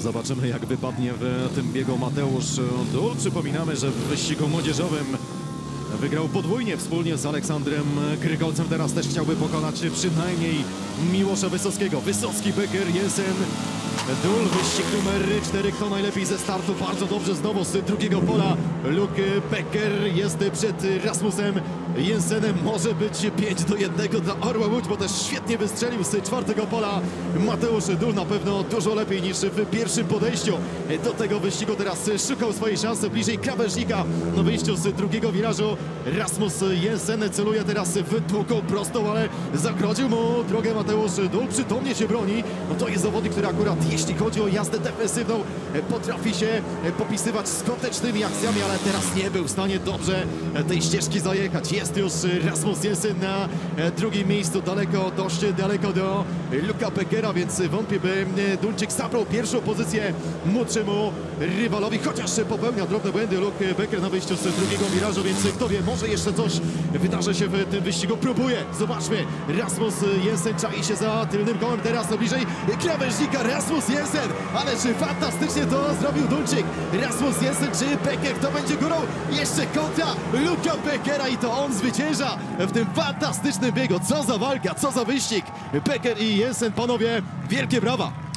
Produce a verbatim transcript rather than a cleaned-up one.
Zobaczymy, jak wypadnie w tym biegu Mateusz Dul. Przypominamy, że w wyścigu młodzieżowym wygrał podwójnie wspólnie z Aleksandrem Grygolcem. Teraz też chciałby pokonać przynajmniej Miłosza Wysockiego. Wysocki, Becker, Jensen, Dul. Wyścig numer cztery. Kto najlepiej ze startu? Bardzo dobrze znowu z drugiego pola. Luke Becker jest przed Rasmusem Jensenem. Może być pięć do jednego dla Orła Łódź, bo też świetnie wystrzelił z czwartego pola. Mateusz Dul na pewno dużo lepiej niż w pierwszym podejściu do tego wyścigu. Teraz szukał swojej szansy bliżej krawężnika na wyjściu z drugiego wirażu. Rasmus Jensen celuje teraz w długą prostą, ale zagrodził mu drogę Mateusz Dul. Przytomnie się broni. No to jest zawodnik, który akurat jeśli chodzi o jazdę defensywną potrafi się popisywać skutecznymi akcjami, ale teraz nie był w stanie dobrze tej ścieżki zajechać. Jest już Rasmus Jensen na drugim miejscu, daleko, dość daleko do Luka Beckera, więc wątpię, by Dulczyk zabrał pierwszą pozycję młodszemu rywalowi, chociaż popełnia drobne błędy Luke Becker na wyjściu z drugiego wirażu, więc kto wie, może jeszcze coś wydarzy się w tym wyścigu. Próbuje, zobaczmy, Rasmus Jensen czai się za tylnym kołem, teraz bliżej krawężnika Rasmus Jensen, ale czy fantastycznie to zrobił Dulczyk. Rasmus Jensen czy Becker, kto będzie górą? Jeszcze kontra Luka Beckera i to on zwycięża w tym fantastycznym biegu. Co za walka, co za wyścig. Becker i Jensen, panowie, wielkie brawa.